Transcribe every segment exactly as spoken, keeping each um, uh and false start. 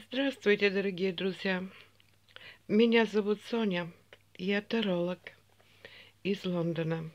Здравствуйте, дорогие друзья! Меня зовут Соня, я таролог из Лондона.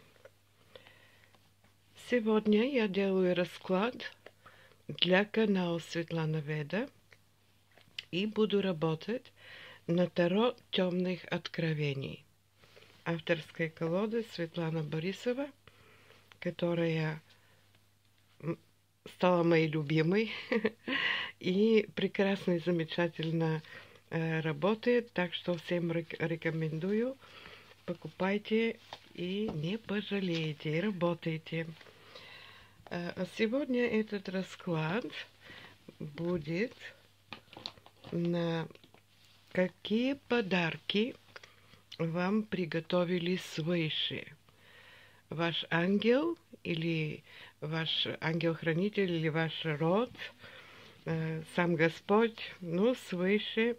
Сегодня я делаю расклад для канала Светлана Веда и буду работать на таро темных откровений. Авторская колода Светлана Борисова, которая стала моей любимой и прекрасно и замечательно э, работает, так что всем рекомендую, покупайте и не пожалеете, и работайте. А сегодня этот расклад будет на какие подарки вам приготовили свыше. Ваш ангел или ваш ангел-хранитель или ваш род, э, сам Господь, ну, свыше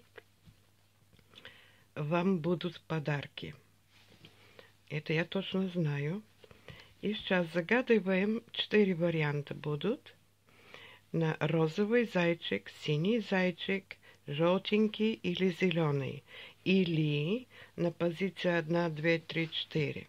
вам будут подарки. Это я точно знаю. И сейчас загадываем, четыре варианта будут. На розовый зайчик, синий зайчик, желтенький или зеленый. Или на позиции один, два, три, четыре.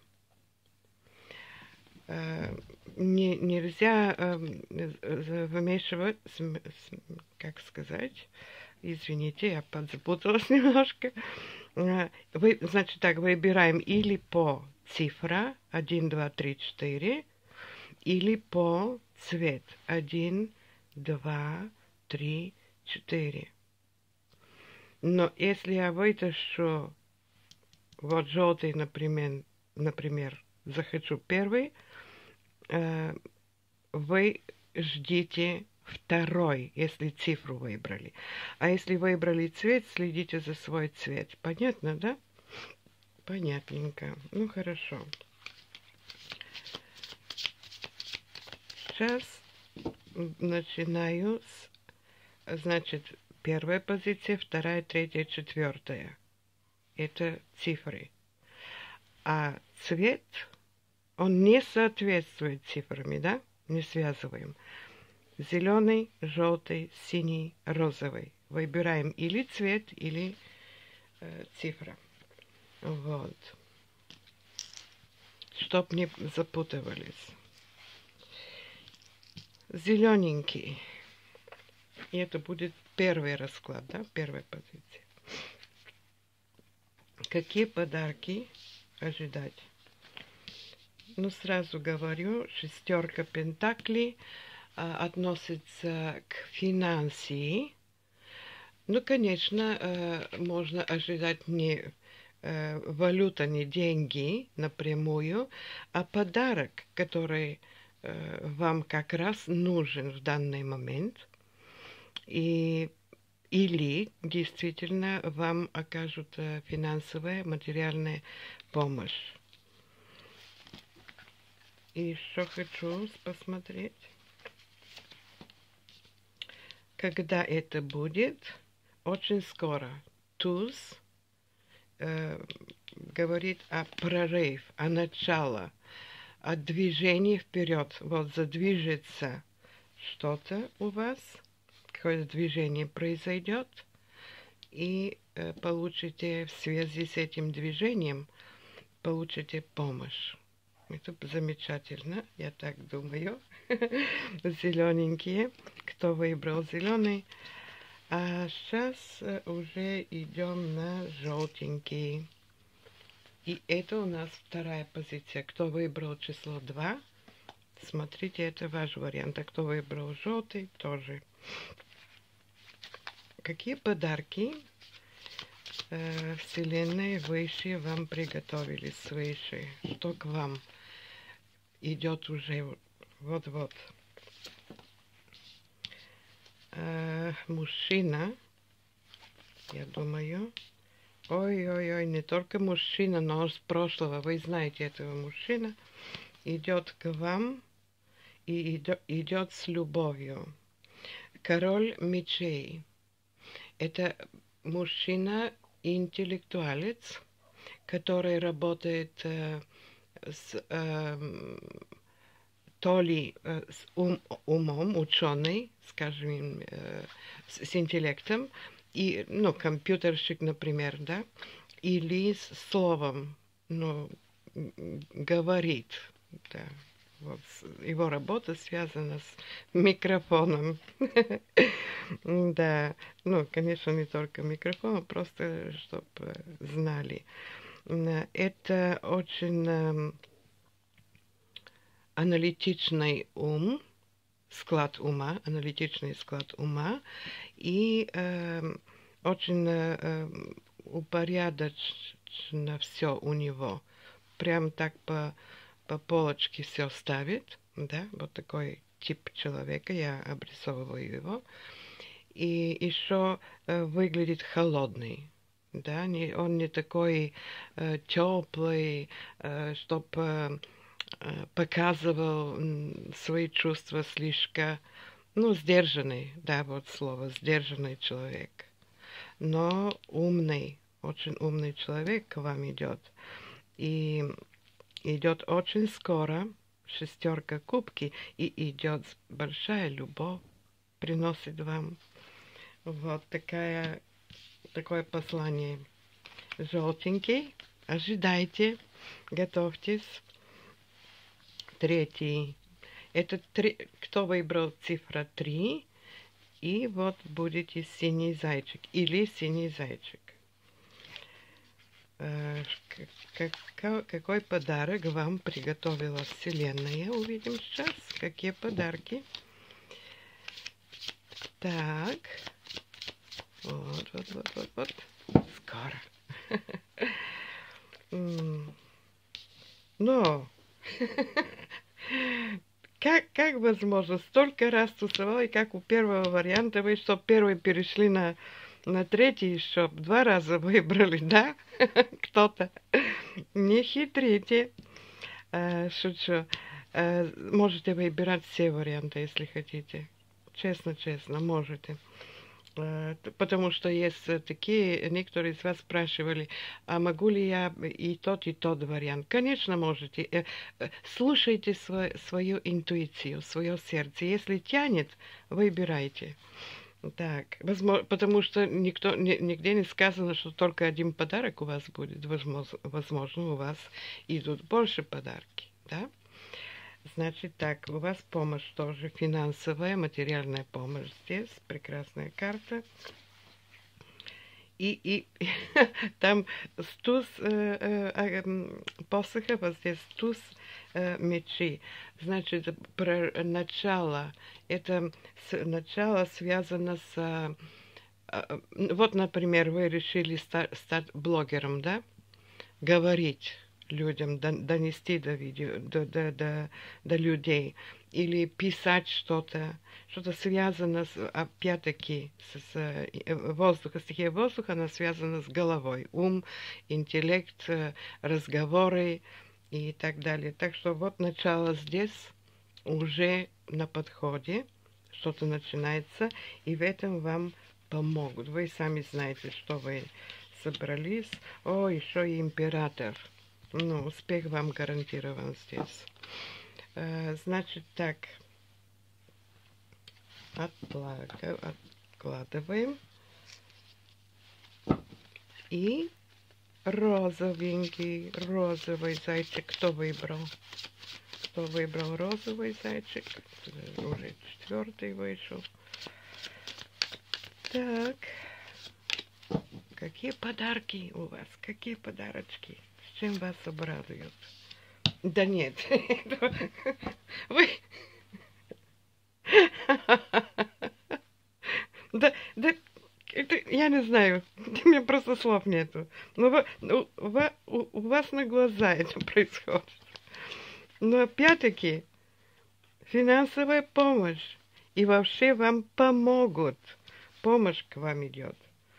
Не, нельзя э, вымешивать, как сказать, извините, я подзапуталась немножко. Вы, значит, так, выбираем или по цифра один, два, три, четыре, или по цвет один, два, три, четыре. Но если я вытащу вот желтый, например, например, захочу первый, вы ждите второй, если цифру выбрали. А если выбрали цвет, следите за свой цвет. Понятно, да? Понятненько. Ну, хорошо. Сейчас начинаю с, значит, первая позиция, вторая, третья, четвертая. Это цифры. А цвет, он не соответствует цифрами, да? Не связываем. Зеленый, желтый, синий, розовый. Выбираем или цвет, или э, цифра. Вот. Чтоб не запутывались. Зелененький. И это будет первый расклад, да? Первая позиция. Какие подарки ожидать? Ну, сразу говорю, шестерка пентаклей а, относится к финансии. Ну, конечно, э, можно ожидать не э, валюта, не деньги напрямую, а подарок, который э, вам как раз нужен в данный момент. И или действительно вам окажут финансовая, материальная помощь. И еще хочу посмотреть, когда это будет. Очень скоро. Туз э, говорит о прорыв, о начало, о движении вперед. Вот задвижется что-то у вас, какое-то движение произойдет, и э, получите в связи с этим движением, получите помощь. Это замечательно, я так думаю. Зелененькие, кто выбрал зеленый. А сейчас уже идем на желтенький. И это у нас вторая позиция. Кто выбрал число два, смотрите, это ваш вариант. А кто выбрал желтый, тоже. Какие подарки э, Вселенной выше вам приготовили свыше? Что к вам идет уже вот-вот? Э, мужчина, я думаю. Ой-ой-ой, не только мужчина, но он с прошлого. Вы знаете этого мужчина. Идет к вам и идет, идет с любовью. Король мечей. Это мужчина-интеллектуалец, который работает э, с, э, то ли э, с ум, умом, ученый, скажем, э, с, с интеллектом, и, ну, компьютерщик, например, да, или с словом, ну, говорит, да. Вот его работа связана с микрофоном. Да, ну, конечно, не только микрофон, просто чтобы знали. Это очень аналитичный ум, склад ума, аналитичный склад ума, и э, очень э, упорядочено все у него. Прям так по, по полочке все ставит, да, вот такой тип человека, я обрисовываю его. И еще э, выглядит холодный, да, не, он не такой э, теплый, э, чтобы э, показывал свои чувства слишком, ну, сдержанный, да, вот слово, сдержанный человек. Но умный, очень умный человек к вам идет. И идет очень скоро, шестерка кубки, и идет большая любовь, приносит вам вот такая, такое послание. Желтенький, ожидайте, готовьтесь. Третий. Это три, кто выбрал цифра три, и вот будете синий зайчик или синий зайчик. Как, какой подарок вам приготовила Вселенная? Увидим сейчас, какие подарки. Так. Вот, вот, вот, вот, вот. Скоро. Но как, как возможно, столько раз тусовала, и как у первого варианта вы, что первый перешли на, на третий, еще два раза выбрали, да? Кто-то. Не хитрите. А, шучу. А, можете выбирать все варианты, если хотите. Честно-честно, можете. Потому что есть такие, некоторые из вас спрашивали, а могу ли я и тот, и тот вариант? Конечно, можете. Слушайте свой, свою интуицию, свое сердце. Если тянет, выбирайте. Так, возможно, потому что никто, нигде не сказано, что только один подарок у вас будет. Возможно, возможно у вас идут больше подарки, да? Значит так, у вас помощь тоже финансовая, материальная помощь здесь, прекрасная карта. И, и там туз э, э, посоха, вот здесь туз э, мечей. Значит, про начало, это с, начало связано с... Э, вот, например, вы решили стать, стать блогером, да? Говорить людям, донести до, видео, до, до, до, до людей, или писать что-то, что-то связано, с, опять-таки, с, с воздухом, стихия воздуха, она связана с головой, ум, интеллект, разговоры и так далее. Так что вот начало здесь уже на подходе, что-то начинается, и в этом вам помогут. Вы сами знаете, что вы собрались. О, еще и император. Ну, успех вам гарантирован здесь. Э, значит так. Откладываем. И розовенький, розовый зайчик. Кто выбрал? Кто выбрал розовый зайчик? Уже четвертый вышел. Так. Какие подарки у вас? Какие подарочки? С чем вас обрадуют? Да нет. Вы... Да, да, это, я не знаю. У меня просто слов нету. Но вы, у, у, у вас на глаза это происходит. Но опять-таки, финансовая помощь. И вообще вам помогут. Помощь к вам идет.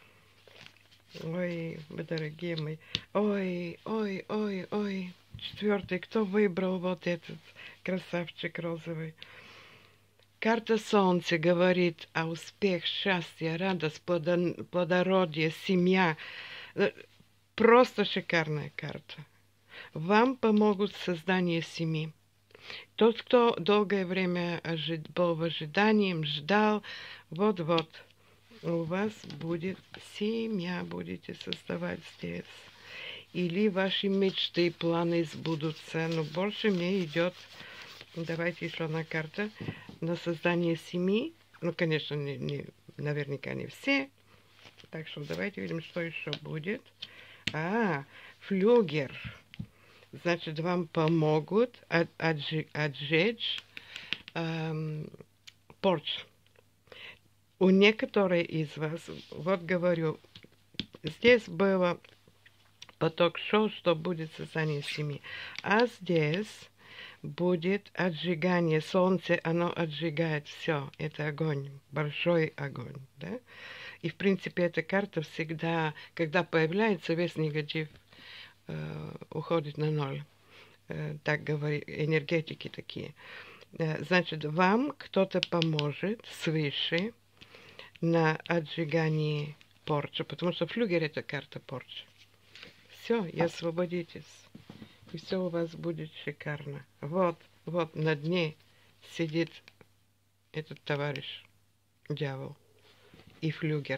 Ой, вы дорогие мои. Ой, ой, ой, ой. Четвертый. Кто выбрал вот этот красавчик розовый? Карта Солнца говорит о успех, счастье, радость, плодородие, семья. Просто шикарная карта. Вам помогут в создании семьи. Тот, кто долгое время был в ожидании, ждал, вот-вот, у вас будет семья, будете создавать здесь. Или ваши мечты, планы сбудутся. Но больше мне идет, давайте еще одна карта, на создание семьи. Ну, конечно, не, не, наверняка не все. Так что давайте видим, что еще будет. А, флюгер. Значит, вам помогут от, отжи, отжечь эм, порч. У некоторых из вас, вот говорю, здесь было поток шоу, что будет создание семьи. А здесь будет отжигание. Солнце, оно отжигает все. Это огонь, большой огонь. Да? И, в принципе, эта карта всегда, когда появляется, весь негатив э, уходит на ноль. Э, так говорят, энергетики такие. Э, значит, вам кто-то поможет свыше на отжигании порчи, потому что флюгер — это карта порчи. Все, и освободитесь. И все у вас будет шикарно. Вот, вот на дне сидит этот товарищ, дьявол, и флюгер.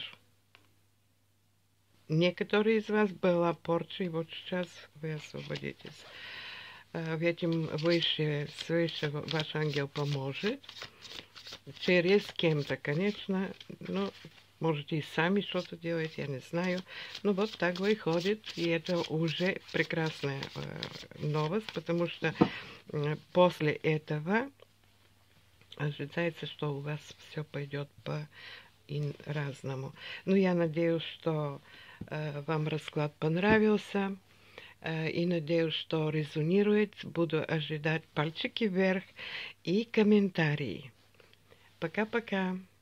Некоторые из вас была порча, и вот сейчас вы освободитесь. В этом выше, свыше ваш ангел поможет. Через кем-то, конечно, ну, можете и сами что-то делать, я не знаю. Но вот так выходит, и это уже прекрасная э, новость, потому что э, после этого ожидается, что у вас все пойдет по-разному. Ну, я надеюсь, что э, вам расклад понравился, э, и надеюсь, что резонирует. Буду ожидать пальчики вверх и комментарии. Пока-пока.